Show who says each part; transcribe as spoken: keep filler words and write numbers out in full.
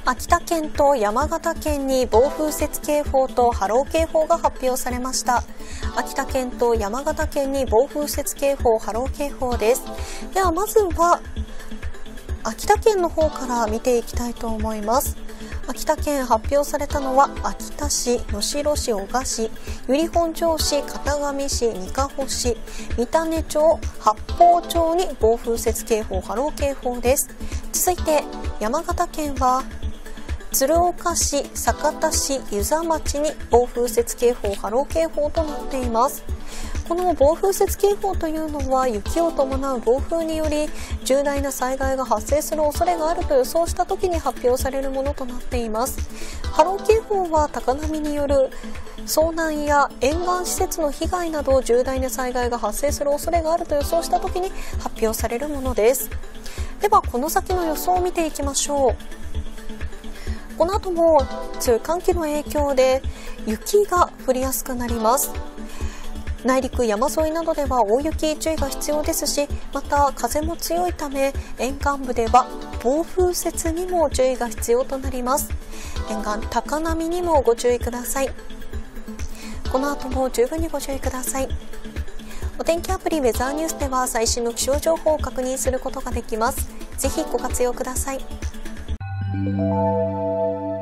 Speaker 1: 秋田県と山形県に暴風雪警報と波浪警報が発表されました。秋田県と山形県に暴風雪警報、波浪警報です。ではまずは秋田県の方から見ていきたいと思います。秋田県発表されたのは秋田市、能代市、男鹿市、由利本荘市、潟上市、にかほ市、三種町、八峰町に暴風雪警報、波浪警報です。続いて山形県は鶴岡市、酒田市、遊佐町に暴風雪警報、波浪警報となっています。この暴風雪警報というのは雪を伴う暴風により重大な災害が発生する恐れがあると予想した時に発表されるものとなっています。波浪警報は高波による遭難や沿岸施設の被害など重大な災害が発生する恐れがあると予想した時に発表されるものです。ではこの先の予想を見ていきましょう。この後も強い寒気の影響で雪が降りやすくなります。内陸山沿いなどでは大雪注意が必要ですし、また風も強いため沿岸部では暴風雪にも注意が必要となります。沿岸高波にもご注意ください。この後も十分にご注意ください。お天気アプリウェザーニュースでは最新の気象情報を確認することができます。ぜひご活用ください。